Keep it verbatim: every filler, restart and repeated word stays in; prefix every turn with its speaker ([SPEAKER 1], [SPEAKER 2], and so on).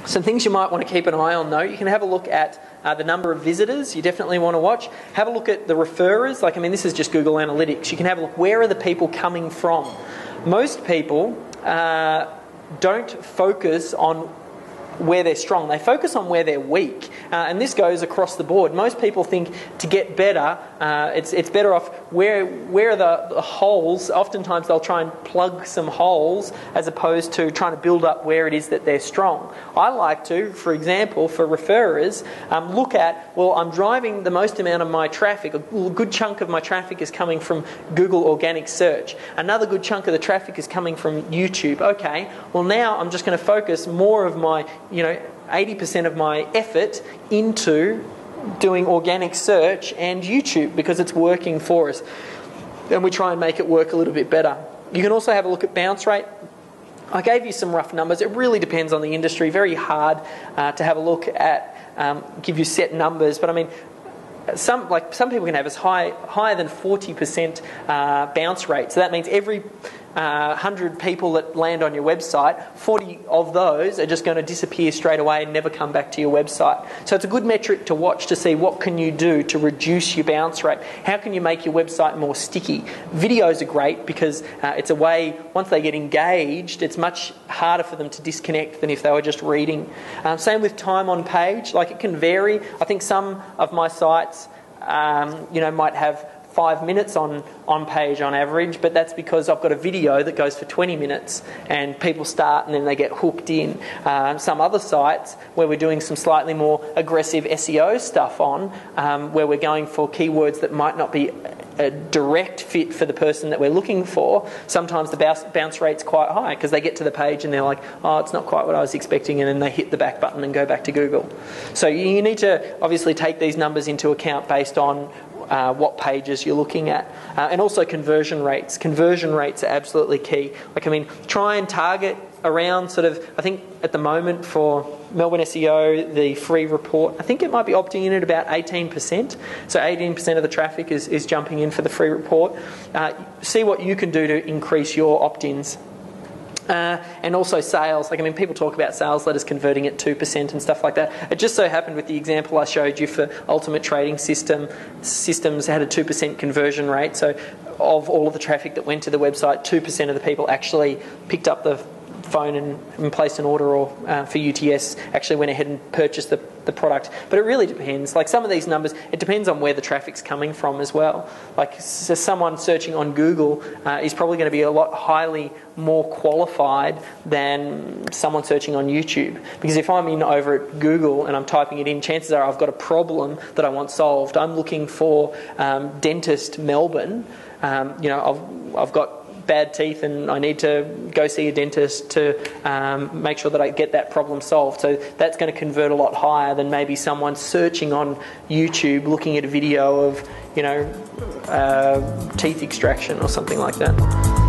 [SPEAKER 1] Some things you might want to keep an eye on though, you can have a look at uh, the number of visitors you definitely want to watch. Have a look at the referrers, like I mean this is just Google Analytics. You can have a look, where are the people coming from? Most people uh, don't focus on where they're strong. They focus on where they're weak, uh, and this goes across the board. Most people think to get better, uh, it's it's better off where where are the, the holes. Oftentimes they'll try and plug some holes as opposed to trying to build up where it is that they're strong. I like to, for example, for referrers, um, look at, well, I'm driving the most amount of my traffic. A good chunk of my traffic is coming from Google organic search. Another good chunk of the traffic is coming from YouTube. Okay, well now I'm just going to focus more of my you know, eighty percent of my effort into doing organic search and YouTube because it's working for us. And we try and make it work a little bit better. You can also have a look at bounce rate. I gave you some rough numbers. It really depends on the industry. Very hard uh, to have a look at, um, give you set numbers. But I mean, some like some people can have as high higher than forty percent uh, bounce rate. So that means every Uh, one hundred people that land on your website, forty of those are just going to disappear straight away and never come back to your website. So it's a good metric to watch to see what can you do to reduce your bounce rate. How can you make your website more sticky? Videos are great because uh, it's a way, once they get engaged, it's much harder for them to disconnect than if they were just reading. Um, same with time on page. Like, it can vary. I think some of my sites um, you know, might have five minutes on, on page on average, but that's because I've got a video that goes for twenty minutes and people start and then they get hooked in. Um, some other sites where we're doing some slightly more aggressive S E O stuff on, um, where we're going for keywords that might not be a direct fit for the person that we're looking for, sometimes the bounce, bounce rate's quite high because they get to the page and they're like, oh, it's not quite what I was expecting, and then they hit the back button and go back to Google. So you need to obviously take these numbers into account based on Uh, what pages you're looking at, uh, and also conversion rates. Conversion rates are absolutely key. Like, I mean, try and target around sort of, I think at the moment for Melbourne S E O, the free report, I think it might be opting in at about eighteen percent. So eighteen percent of the traffic is, is jumping in for the free report. Uh, see what you can do to increase your opt-ins. Uh, and also sales. Like, I mean, people talk about sales letters converting at two percent and stuff like that. It just so happened with the example I showed you for Ultimate Trading System, systems had a two percent conversion rate. So of all of the traffic that went to the website, two percent of the people actually picked up the phone and, and placed an order, or uh, for U T S actually went ahead and purchased the, the product. But it really depends. Like, some of these numbers, it depends on where the traffic's coming from as well. Like, so someone searching on Google uh, is probably going to be a lot highly more qualified than someone searching on YouTube. Because if I'm in over at Google and I'm typing it in, chances are I've got a problem that I want solved. I'm looking for um, dentist Melbourne. Um, you know, I've, I've got bad teeth and I need to go see a dentist to um, make sure that I get that problem solved. So that's going to convert a lot higher than maybe someone searching on YouTube looking at a video of, you know, uh, teeth extraction or something like that.